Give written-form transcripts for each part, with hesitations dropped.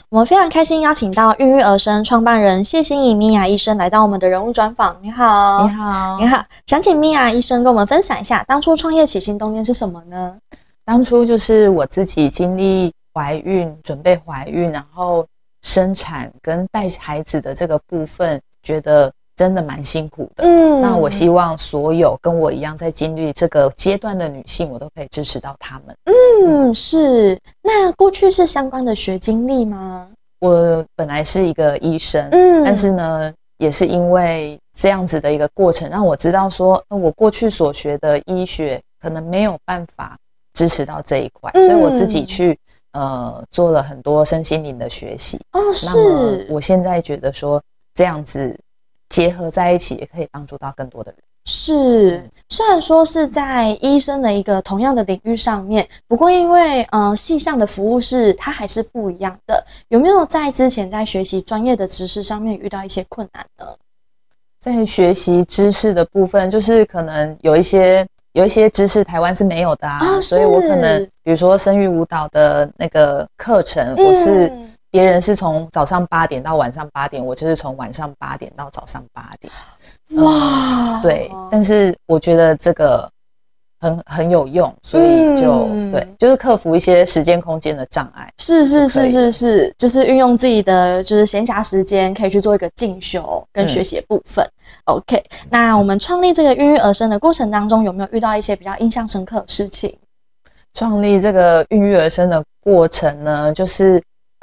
我们非常开心邀请到孕育儿声创办人谢欣怡米娅医生来到我们的人物专访。你好。 你好。 你好，想请米娅医生跟我们分享一下当初创业起心动念是什么呢？ 当初就是我自己经历怀孕，准备怀孕，然后生产跟带孩子的这个部分，觉得真的蛮辛苦的。那我希望所有跟我一样在经历这个阶段的女性，我都可以支持到她们。 是。那过去是相关的学经历吗？ 我本来是一个医生，但是呢，也是因为这样子的一个过程，让我知道说，我过去所学的医学可能没有办法支持到这一块，所以我自己去做了很多身心灵的学习。 是。 那么我现在觉得说，这样子结合在一起，也可以帮助到更多的人。 是，虽然说是在医生的一个同样的领域上面，不过因为细项的服务是它还是不一样的。有没有在之前在学习专业的知识上面遇到一些困难呢？ 在学习知识的部分，就是可能有一些知识台湾是没有的所以我可能比如说生育舞蹈的那个课程，别人是从早上8点到晚上8点，我就是从晚上8点到早上8点。 哇， 对，但是我觉得这个很有用，所以对，就是克服一些时间空间的障碍。 是，就是运用自己的就是闲暇时间，可以去做一个进修跟学习的部分。OK， 那我们创立这个孕育儿声的过程当中，有没有遇到一些比较印象深刻的事情？ 创立这个孕育儿声的过程呢，就是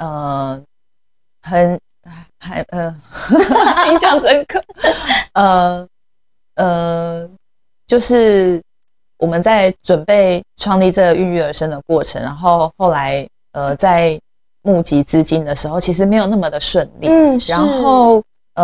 印象深刻。就是我们在准备创立这个孕育儿声的过程，然后后来在募集资金的时候，其实没有那么的顺利。然后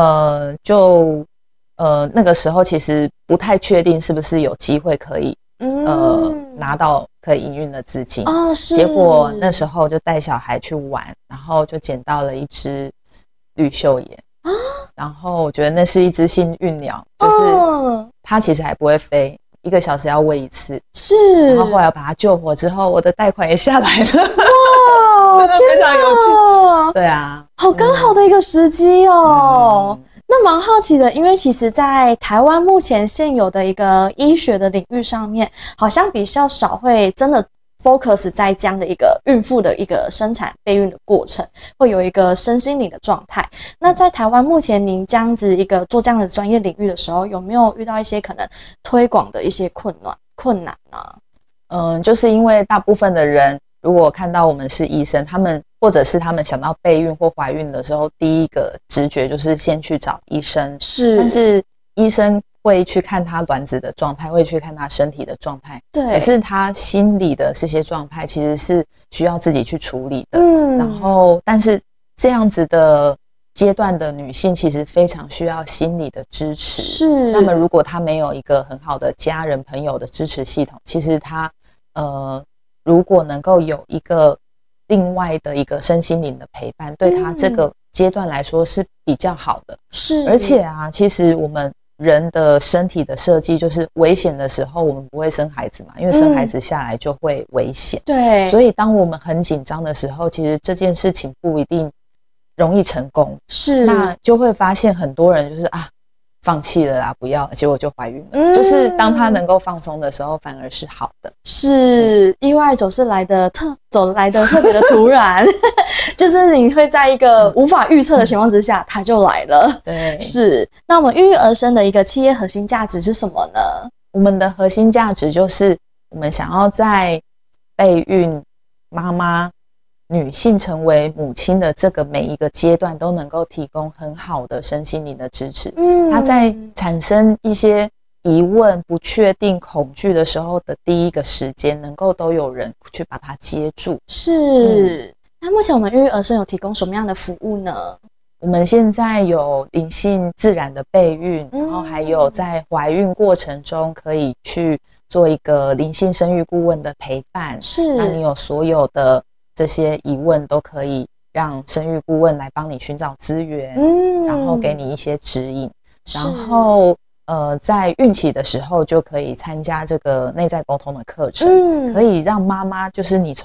那个时候其实不太确定是不是有机会可以拿到可以营运的资金。结果那时候就带小孩去玩，然后就捡到了一只绿袖眼。然后我觉得那是一只幸运鸟，就是它其实还不会飞，1个小时要喂1次。是。然后后来把它救活之后，我的贷款也下来了。哇，真的非常有趣。对啊， 好刚好的一个时机哦。那蛮好奇的，因为其实在台湾目前现有的一个医学的领域上面，好像比较少会真的 focus 在这样的一个孕妇的一个生产备孕的过程，会有一个身心灵的状态。那在台湾目前您这样子一个做这样的专业领域的时候，有没有遇到一些可能推广的一些困难呢？ 就是因为大部分的人如果看到我们是医生，或者是他们想到备孕或怀孕的时候，第一个直觉就是先去找医生。是。但是医生会去看他卵子的状态，会去看他身体的状态。对。可是他心理的这些状态其实是需要自己去处理的。然后，但是这样子的阶段的女性其实非常需要心理的支持。是。那么如果她没有一个很好的家人朋友的支持系统，其实她如果能够有一个另外的一个身心灵的陪伴，对她这个阶段来说是比较好的。是。而且其实我们人的身体的设计就是危险的时候我们不会生孩子嘛，因为生孩子下来就会危险。对。所以当我们很紧张的时候，其实这件事情不一定容易成功。是。那就会发现很多人就是放弃了啦，不要，结果就怀孕了。就是当他能够放松的时候，反而是好的。是。意外总是来得特别的突然。就是你会在一个无法预测的情况之下，它就来了。对。是。那我们孕育儿声的一个企业核心价值是什么呢？我们的核心价值就是我们想要在备孕妈妈女性成为母亲的这个每一个阶段都能够提供很好的身心灵的支持。她在产生一些疑问、不确定、恐惧的时候的第一个时间，能够都有人去把它接住。是。那目前我们孕育儿声有提供什么样的服务呢？我们现在有灵性自然的备孕，然后还有在怀孕过程中可以去做一个灵性生育顾问的陪伴。是。那你有所有的这些疑问都可以让生育顾问来帮你寻找资源，然后给你一些指引。然后在孕期的时候就可以参加这个内在沟通的课程，可以让妈妈就是你从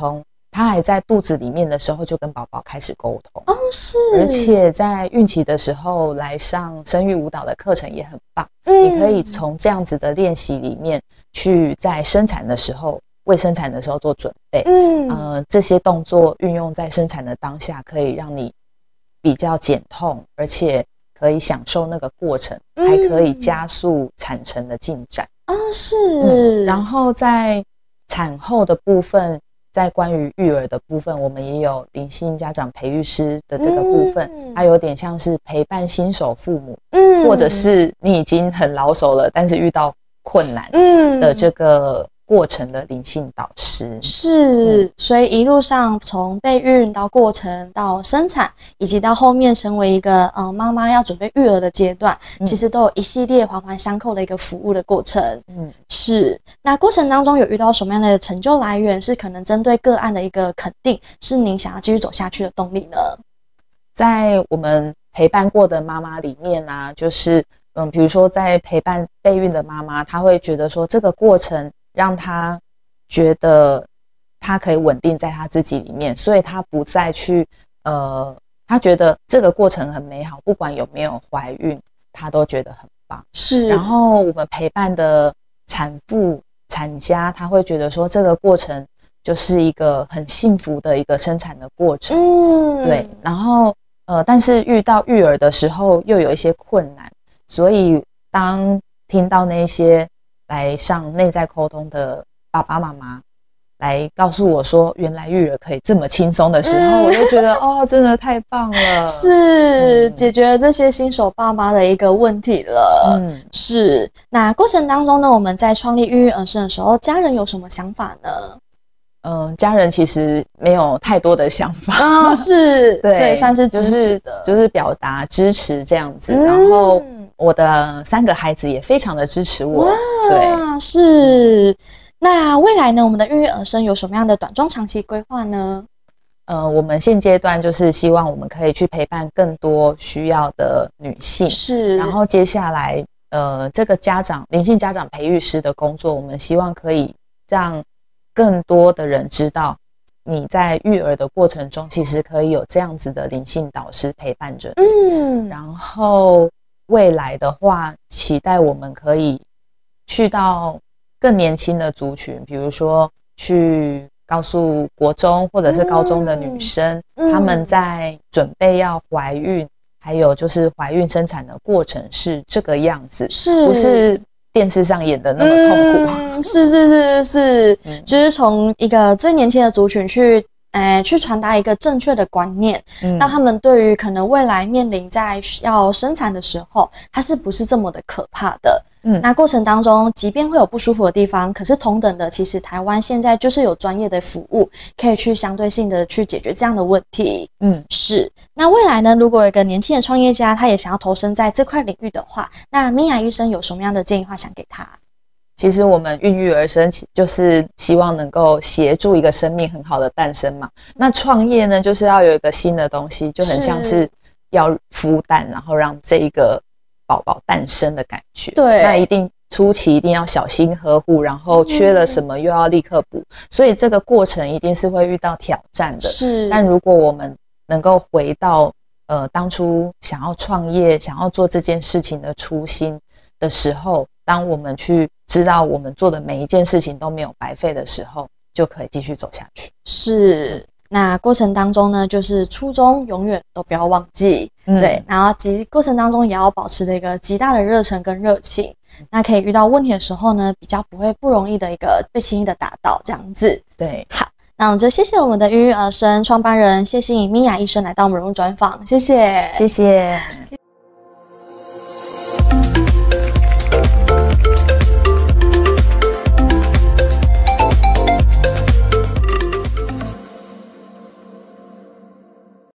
他还在肚子里面的时候就跟宝宝开始沟通哦，是， 而且在孕期的时候来上生育舞蹈的课程也很棒。你可以从这样子的练习里面去在生产的时候为生产的时候做准备。这些动作运用在生产的当下，可以让你比较减痛，而且可以享受那个过程，还可以加速产程的进展。 是。 然后在产后的部分，在关于育儿的部分，我们也有灵性家长培育师的这个部分，它有点像是陪伴新手父母，或者是你已经很老手了，但是遇到困难的这个过程的灵性导师。 是，所以一路上从备孕到过程到生产，以及到后面成为一个妈妈要准备育儿的阶段，其实都有一系列环环相扣的一个服务的过程。是。那过程当中有遇到什么样的成就来源，是可能针对个案的一个肯定，是您想要继续走下去的动力呢？ 在我们陪伴过的妈妈里面啊，就是比如说在陪伴备孕的妈妈，她会觉得说这个过程让她觉得她可以稳定在她自己里面，所以她不再去她觉得这个过程很美好，不管有没有怀孕，她都觉得很棒。 是。然后我们陪伴的产妇产家，她会觉得说这个过程就是一个很幸福的一个生产的过程。对。然后但是遇到育儿的时候又有一些困难，所以当听到那些来上内在沟通的爸爸妈妈来告诉我说原来育儿可以这么轻松的时候，我就觉得真的太棒了。 是，解决了这些新手爸妈的一个问题了。是。那过程当中呢，我们在创立孕育而生的时候，家人有什么想法呢？ 家人其实没有太多的想法。 是。 对， 所以算是支持的， 就是表达支持这样子。然后我的3个孩子也非常的支持我。对， 是。那未来呢，我们的孕育而生有什么样的短中长期规划呢？ 我们现阶段就是希望我们可以去陪伴更多需要的女性。 是。 然后接下来这个灵性家长培育师的工作，我们希望可以让更多的人知道你在育儿的过程中其实可以有这样子的灵性导师陪伴着你。然后未来的话，期待我们可以去到更年轻的族群，比如说去告诉国中或者是高中的女生，她们在准备要怀孕，还有就是怀孕生产的过程是这个样子，不是电视上演的那么痛苦。 是，就是从一个最年轻的族群去传达一个正确的观念，让他们对于可能未来面临在要生产的时候，它是不是这么的可怕的。那过程当中即便会有不舒服的地方，可是同等的，其实台湾现在就是有专业的服务可以去相对性的去解决这样的问题。是。那未来呢，如果有一个年轻的创业家，他也想要投身在这块领域的话，那米娅医生有什么样的建议话想给他？ 其实我们孕育而生就是希望能够协助一个生命很好的诞生嘛。那创业呢，就是要有一个新的东西，就很像是要孵蛋，然后让这一个宝宝诞生的感觉。 对。那一定初期一定要小心呵护，然后缺了什么又要立刻补，所以这个过程一定是会遇到挑战的。 是。 但如果我们能够回到当初想要创业、想要做这件事情的初心的时候，当我们去知道我们做的每一件事情都没有白费的时候，就可以继续走下去。 是。那过程当中呢，就是初衷永远都不要忘记。对。然后过程当中也要保持的一个极大的热忱跟热情，那可以遇到问题的时候呢，比较不容易的一个被轻易的打到这样子。 对。 好，那我们就谢谢我们的孕育而生创办人谢欣颖米娅医生来到我们人物专访，谢谢。 谢谢。